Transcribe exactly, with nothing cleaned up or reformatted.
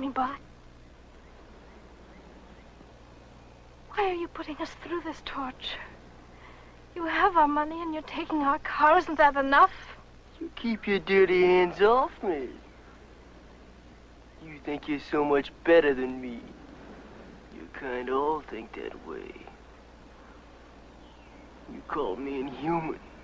me by? Why are you putting us through this torture? You have our money and you're taking our car. Isn't that enough? You keep your dirty hands off me. You think you're so much better than me. You kind of all think that way. You call me inhuman.